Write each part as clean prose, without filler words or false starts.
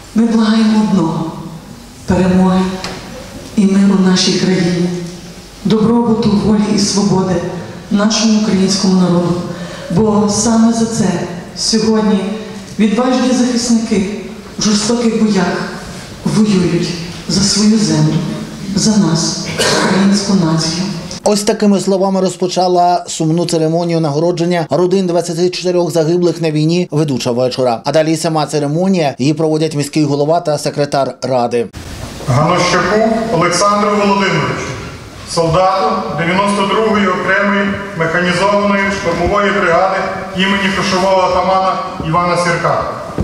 Ми благаємо одного – перемоги і миру в нашій країні, добробуту, волі і свободи нашому українському народу. Бо саме за це сьогодні відважні захисники в жорстоких боях воюють за свою землю, за нас, українську націю. Ось такими словами розпочала сумну церемонію нагородження родин 24 загиблих на війні ведуча вечора. А далі сама церемонія, її проводять міський голова та секретар ради. Ганощаку Олександру Володимировичу, солдату 92-ї окремої механізованої штурмової бригади імені кошового атамана Івана Сірка.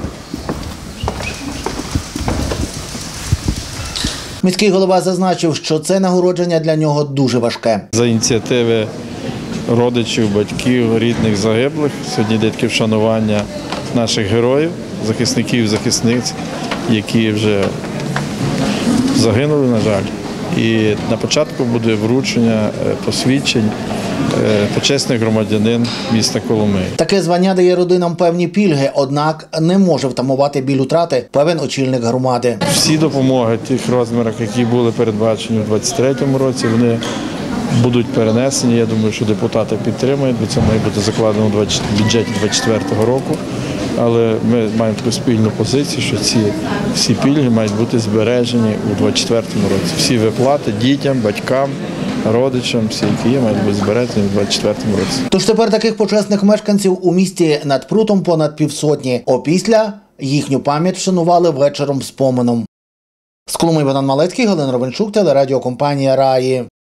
Міський голова зазначив, що це нагородження для нього дуже важке. За ініціативи родичів, батьків, рідних загиблих сьогодні йде таке вшанування наших героїв, захисників, захисниць, які вже загинули, на жаль. І на початку буде вручення посвідчень почесний громадянин міста Коломиї. Таке звання дає родинам певні пільги, однак не може втамувати біль утрати, певен очільник громади. Всі допомоги в тих розмірах, які були передбачені у 2023 році, вони будуть перенесені. Я думаю, що депутати підтримують, бо це має бути закладено в бюджеті 2024 року. Але ми маємо таку спільну позицію, що ці всі пільги мають бути збережені у 2024 році. Всі виплати дітям, батькам, родичам, всі, які є, мають бути збережені у 2024 році. Тож тепер таких почесних мешканців у місті над Прутом понад півсотні. Опісля їхню пам'ять вшанували вечором споменом. З Коломиї Богдан Малецький, Галина Ровенчук, телерадіокомпанія «Раї».